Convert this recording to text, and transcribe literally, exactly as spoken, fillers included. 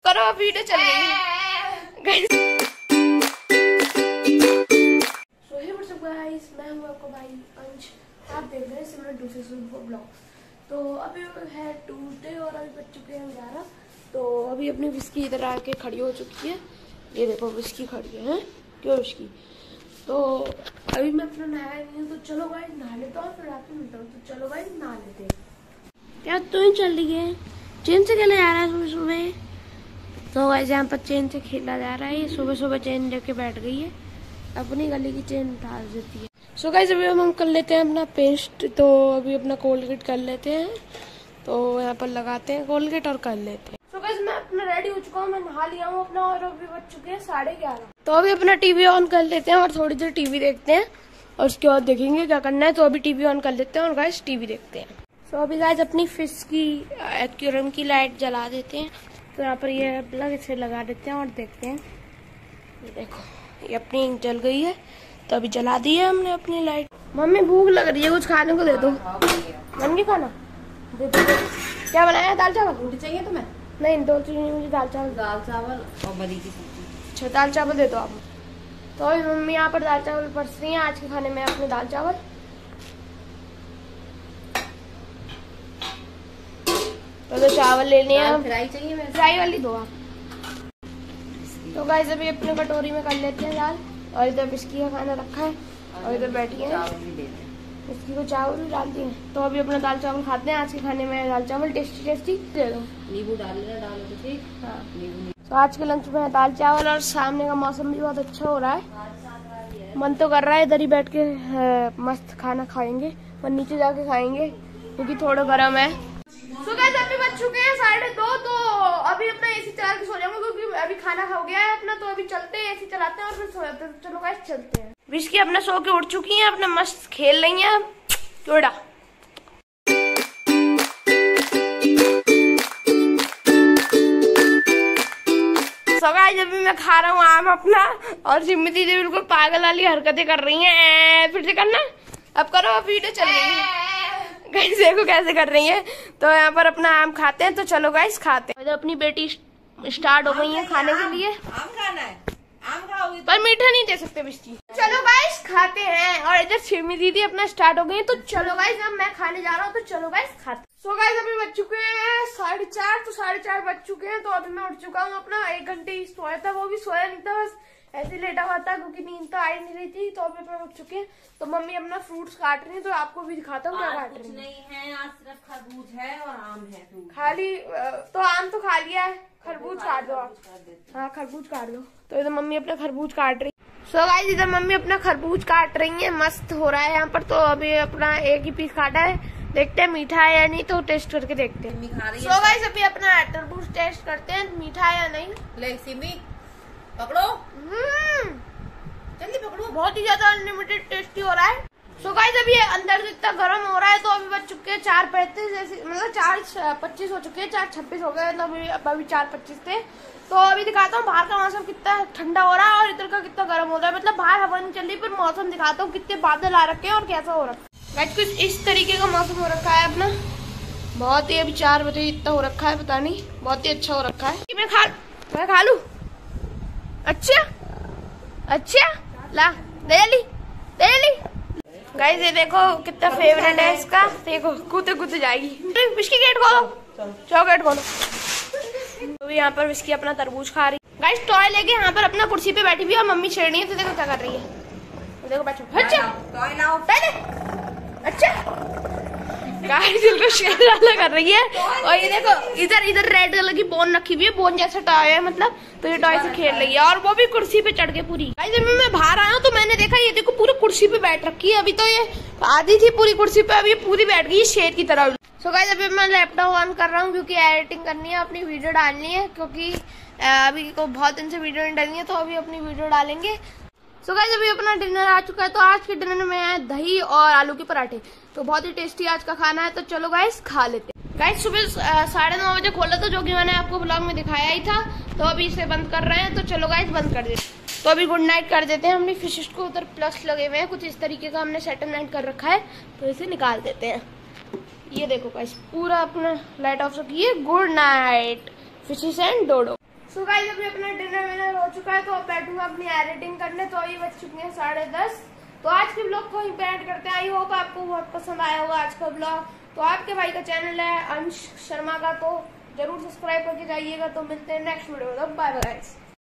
करो वीडियो चल रही है। So hey what's up guys, मैं हूँ आपका भाई अंश, आप देख रहे हैं Simran two six four blogs. तो अभी है ट्यूसडे और अभी बज चुके हैं ग्यारह। तो अभी अपनी विस्की इधर आके खड़ी हो चुकी है। ये देखो विस्की खड़ी है, क्यों विस्की। तो अभी मैं अपना नहाया नहीं हूँ, तो चलो भाई नहा लेता हूँ, फिर रात में मिलता हूँ। तो चलो भाई नहा लेते हैं। क्या तू ही चल रही है, चेन से खेला जा रहा है सुबह सुबह। तो वैसे यहाँ पर चेन से खेला जा रहा है। ये सुबह सुबह चेन लेके बैठ गई है, अपनी गली की चेन उतार देती है। सो गाइस अभी हम कर लेते हैं अपना पेस्ट। तो अभी अपना कोलगेट कर लेते हैं, तो यहाँ पर लगाते हैं कोलगेट और कर लेते हैं। सो गाइस मैं अपना रेडी हो चुका हूँ, मैं नहा लिया हूँ अपना, और अभी बज चुके हैं साढ़े ग्यारह। तो अभी अपना टीवी ऑन कर लेते हैं और थोड़ी देर टीवी देखते हैं, और उसके बाद देखेंगे क्या करना है। तो अभी टीवी ऑन कर लेते हैं और गाइस टीवी देखते हैं। सो अभी गाइस अपनी फिश की एक्वेरियम की लाइट जला देते हैं। तो यहाँ पर ये प्लग इसे लगा देते हैं और देखते हैं। ये देखो ये अपनी जल गई है, तो अभी जला दी है हमने अपनी लाइट। मम्मी भूख लग रही है, कुछ खाने को दे दो। मन की खाना दे दो। क्या बनाया है? दाल चावल। रोटी चाहिए तुम्हें? नहीं दो चीज नहीं, मुझे दाल चावल। दाल चावल और बड़ी की सब्जी। अच्छा दाल चावल दे दो आप। तो अभी मम्मी यहाँ पर दाल चावल परस रही है आज के खाने में अपने दाल चावल। तो, तो चावल लेने हैं। फ्राई चाहिए? फ्राई वाली दो आप। तो गाइस अभी अपने कटोरी में कर लेते हैं दाल, और इधर बिस्की का खाना रखा है, और इधर बैठी है बिस्की को चावल भी डाल दिए। तो अभी अपना दाल चावल खाते हैं। आज के खाने में दाल चावल टेस्टी टेस्टी। दे दो नींबू डाल लेना, डालो तो ठीक। हाँ नींबू। तो आज के लंच में दाल चावल, और सामने का मौसम भी बहुत अच्छा हो रहा है। मन तो कर रहा है इधर ही बैठ के मस्त खाना खाएंगे, पर नीचे जाके खाएंगे क्योंकि थोड़ा गर्म है। तो गाइस अभी बज चुके हैं साढ़े दो। तो अभी अपना एसी चला के सो जाऊंगा, क्योंकि अभी खाना हो गया है अपना। तो अभी चलते हैं, एसी चलाते हैं और फिर सो जाते हैं। चलो गाइस चलते हैं। विस्की अपना सो के उठ चुकी हैं, अपना मस्त खेल रही हैं थोड़ा। सो गाइस अभी मैं खा रहा हूँ आम अपना, और सिम्मी दीदी बिल्कुल पागल वाली हरकतें कर रही हैं। फिर से करना, अब करो, अब वीडियो चल रही है। गाइस देखो कैसे कर रही है। तो यहाँ पर अपना आम खाते हैं। तो चलो गाइस खाते हैं। इधर अपनी बेटी स्टार्ट हो गई है खाने के लिए। आम खाना है, आम खाओगे पर मीठा नहीं दे सकते बिस्की। चलो गाइस खाते हैं। और इधर सिमी दीदी अपना स्टार्ट हो गई है। तो चलो गाइस अब मैं खाने जा रहा हूँ, तो चलो गाइस खाते। सो गाइस अभी बज चुके हैं साढ़े चार। तो साढ़े चार बज चुके हैं। तो अभी मैं उठ चुका हूँ अपना। एक घंटे ही सोया था, वो भी सोया नहीं था, बस ऐसे लेटा हुआ था क्योंकि नींद तो आई नहीं रही थी। तो अभी मैं उठ चुके हैं। तो मम्मी अपना फ्रूट्स काट रही है, तो आपको भी दिखाता हूँ क्या काट रही है। नहीं है आज, सिर्फ खरबूज है और आम है। खाली तो आम तो खा लिया है, खरबूज काट दो आप। हाँ खरबूज काट दो। तो इधर मम्मी अपना खरबूज काट रही। सो गाइस इधर मम्मी अपना खरबूज काट रही है, मस्त हो रहा है यहाँ पर। तो अभी अपना एक ही पीस काटा है, देखते हैं मीठा है या नहीं, तो टेस्ट करके देखते हैं। सो गाइस अभी अपना तरबूज टेस्ट करते हैं मीठा है या नहीं। ले सिमी पकड़ो, जल्दी पकड़ो। बहुत ही ज्यादा अनलिमिटेड टेस्टी हो रहा है। सो गाइस अभी अंदर से इतना गर्म हो रहा है। तो अभी बज चुके हैं चार पैंतीस, जैसे मतलब चार पच्चीस हो चुके हैं, चार छब्बीस हो गए। तो अभी अभी चार पच्चीस थे। तो अभी दिखाता हूँ बाहर का मौसम कितना ठंडा हो रहा है और इधर का कितना गर्म हो रहा है। मतलब बाहर हवा नहीं चल रही, पर मौसम दिखाता हूँ कितने बादल आ रखे हैं और कैसा हो रखा है। गाइस कुछ इस तरीके का मौसम हो रखा है अपना, बहुत ही। अभी चार बजे इतना हो रखा है, पता नहीं, बहुत ही अच्छा हो रखा है। मैं खा मैं खा लू। अच्छा अच्छा ला दे ली दे ली। गाइस ये देखो कितना फेवरेट है इसका। देखो कूदते कूदते जाएगी। विस्की गेट खोलो, चॉकलेट खोलो। तो यहाँ पर विस्की अपना तरबूज खा रही। गाइस टॉय लेके यहाँ पर अपना कुर्सी पे बैठी हुई है और मम्मी छेड़ रही है। तो देखो क्या कर रही है, तो देखो बैठो। अच्छा टॉय लाओ पहले। अच्छा गाइस इनको शेर वाला कर रही है। और ये देखो इधर इधर रेड कलर की बोन रखी हुई है, बोन जैसा टॉय है मतलब। तो ये टॉय से खेल रही है, और वो भी कुर्सी पे चढ़ के पूरी। गाइस जब मैं बाहर आया हूँ तो मैंने देखा ये देखो पूरी कुर्सी पे बैठ रखी है। अभी तो ये आधी थी पूरी कुर्सी पे, अभी पूरी बैठ गई शेर की तरह। सो गाइस अभी मैं लैपटॉप ऑन कर रहा हूँ, क्योंकि एडिटिंग करनी है, अपनी वीडियो डालनी है। क्योंकि अभी को बहुत दिन से वीडियो नहीं डालनी है, तो अभी अपनी वीडियो डालेंगे। सो गाइस अभी अपना डिनर आ चुका है। तो आज के डिनर में है दही और आलू के पराठे। तो बहुत ही टेस्टी आज का खाना है। तो चलो गाइस खा लेते हैं। गाइस सुबह साढ़े नौ बजे खोला था, जो कि मैंने आपको ब्लॉग में दिखाया ही था। तो अभी इसे बंद कर रहे हैं। तो चलो गाइस बंद कर देते हैं। तो अभी गुड नाइट कर देते हैं। हमने फिश को उधर प्लस लगे हुए हैं, कुछ इस तरीके का हमने सेटलमेंट कर रखा है। तो इसे निकाल देते हैं। ये देखो गाइस पूरा अपना लाइट ऑफ रखी है। Good night fishes and Dodo. So guys अभी अपना डिनर विनर हो चुका है, तो अब बैठूंगा अपनी एडिटिंग करने। तो अभी बज चुके हैं साढ़े दस। तो आज के ब्लॉग को ही एंड करते हैं। आई होप आपको बहुत पसंद आया होगा आज का ब्लॉग। तो आपके भाई का चैनल है अंश शर्मा का, तो जरूर सब्सक्राइब करके जाइएगा। तो मिलते हैं नेक्स्ट वीडियो में। Bye bye guys.